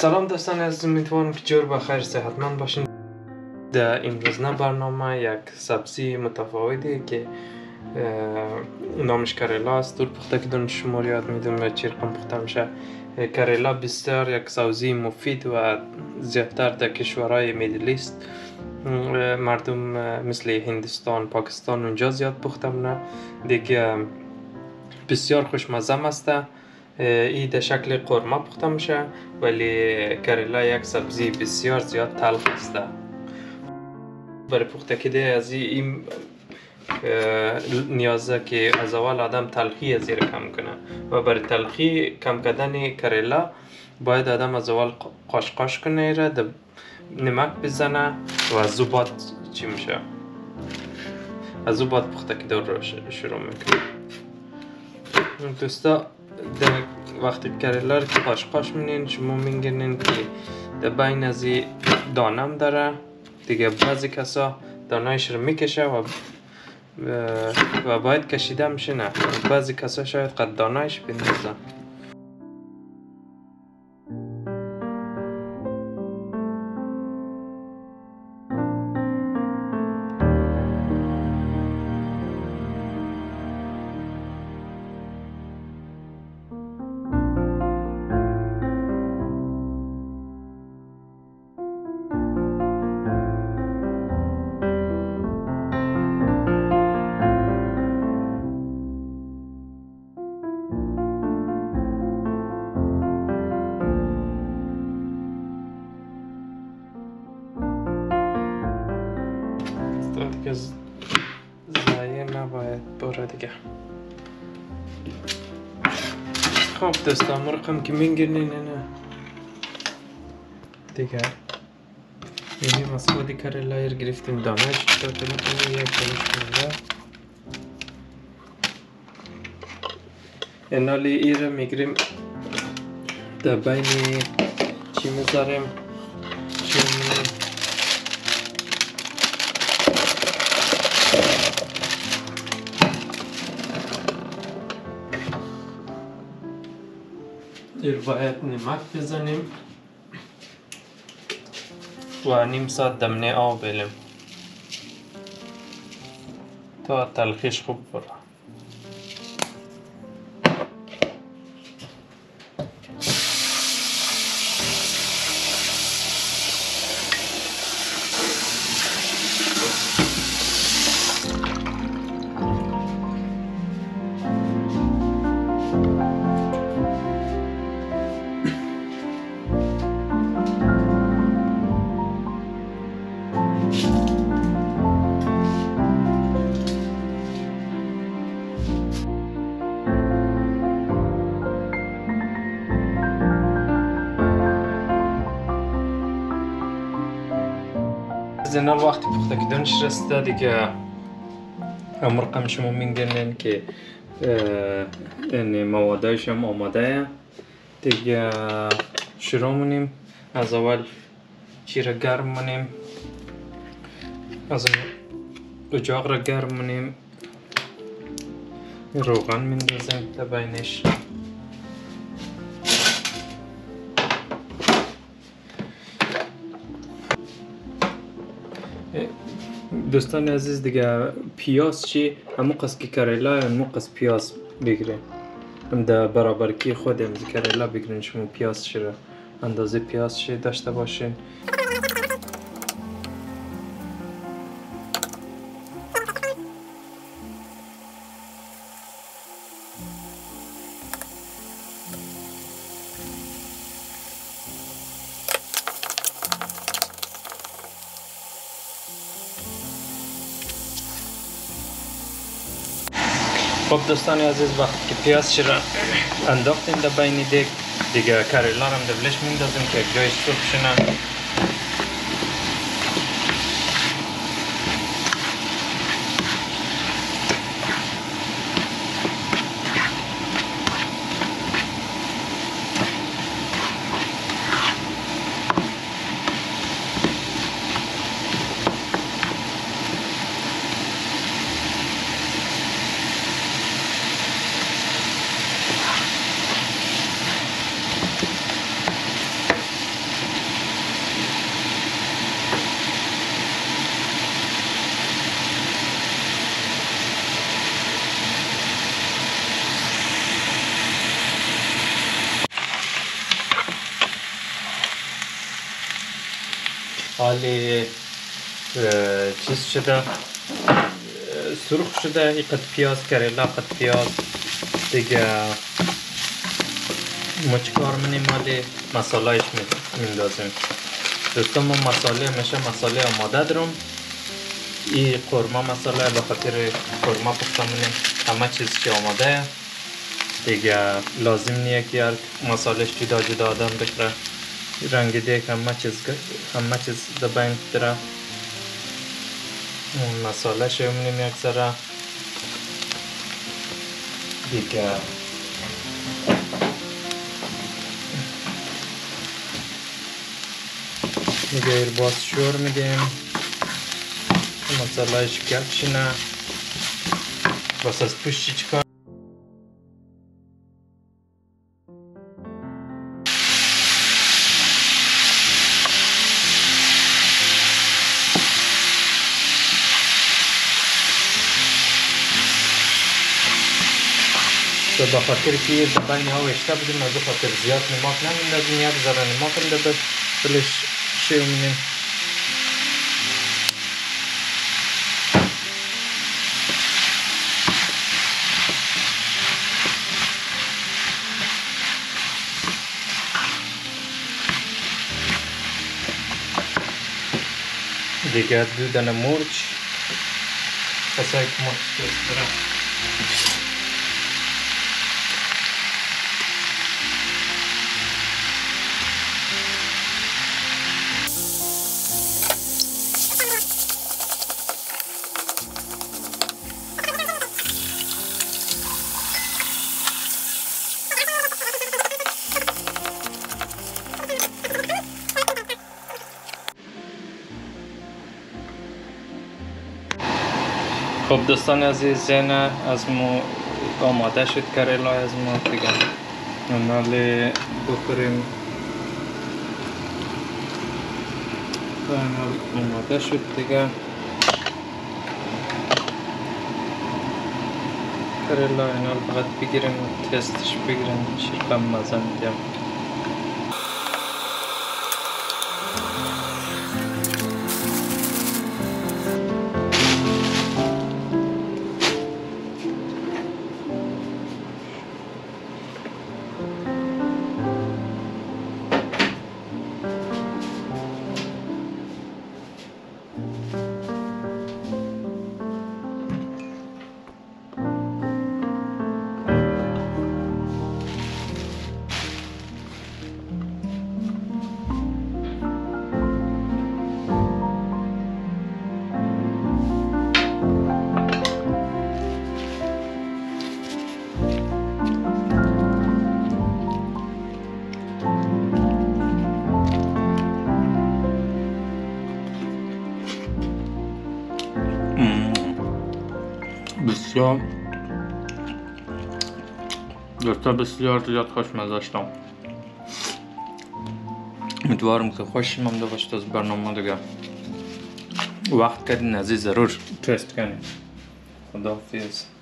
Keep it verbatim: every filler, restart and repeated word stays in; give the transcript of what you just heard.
سلام دوستان عزیز، امیدوارم که جور بخیر صحتمند باشین. در امروزنه برنامه یک سبزی متفاوتی که نامش کریلا است. دور پخته که دون شما یاد میدونم چی رقم پخته میشه. کریلا بسیار یک سبزی مفید و زیادتر در کشورهای میدل ایست مردم مثل هندوستان، پاکستان اونجا زیاد پخته میشه. دیگه بسیار خوشمزه است. ای در شکل قورمه پخته میشه، ولی کریلا یک سبزی بسیار زیاد تلخ است. برای پخته کده از این نیازه که از اول آدم تلخی از زیر کم کنه و برای تلخی کم کردن کریلا باید آدم از اول قاش قاش کنه را نمک بزنه و از زباد چی میشه از زباد پخته کده رو شروع میکنه. دوستا وقتی کریلا رو قاش قاش می‌کنین شما می‌گینین که در بین از دانم داره. دیگه بعضی کسا دانایش رو میکشه و و باید کشیده میشه. نه، بعضی کسا شاید قد دانایش بندازن. دیگه زایه نباید بره دیگه. خب دوستان مرقم که میگیرنین نه دیگه یعنی مسئولی کریلا رو گرفتیم دانش داده میکنیم یک کلش کنده انالی ای رو میگیریم در بین چی میذاریم چی ایر باید نمک بزنیم و نیم ساعت دمنه آب بلیم تا تلخیش خوب بره. زنال وقتی پخته کدنش رسیده دیگه مرقم شما میگنین که این موادایش هم آماده دیگه. شروع منیم از اول چی را گرم منیم از اجاق را گرم منیم روغن میندازیم تا بینش دوستان عزیز. دیگه پیاز چی همون قصد که کریلا همون قصد پیاز بگیرین هم در برابرکی خود هم کریلا بگیرین. شما پیاز چی را اندازه پیاز چی داشته باشین. خب دوستان عزیز وقتی که پیاز را انداختیم در بین دیگ دیگه کریلا رو هم دبلش میندازیم که یک جای سرخ شنه. حالی چیز شده سرخ شده. این قد پیاز کریلا قد پیاز دیگه ما چیکار منیم مالی مسالهش میندازیم. دوستان ما مساله میشه مساله آماده دارم. این قورمه مساله به خاطر قورمه پختم منیم همه چیز که آماده دیگه لازم نیه که هر مسالهش جدا جدا آدم بکره رنگ دیگه همه چیز همه چیز در بین داره. مساله شویم یک ذره دیگه دیگه ایر باز شور میدیم مسالهش گرد شینه. بس از پشتی چکار تو با خاطر که یه دبل ها وشته بودیم از خاطر زیاد نماک نمیندازیم یک ذره نماک هم ده بلش شیو میدیم. دیگه دو دانه مرچ کسایی که مرچ دوست دارم. خب دوستان عزیز زین از ما آماده شد کریلا از ما دیگه نمالی بخوریم. آماده شد دیگه کریلا اینال فقط بگیریم و تستش بگیریم شیرکم مزه میدیم. بسیار دوستا بسیار زیاد خوشمزه داشتم. امیدوارم که خوشم آمده باشید از برنامه دیگه. وقت کردین عزیز ضرور تست کنید. خداحافظ.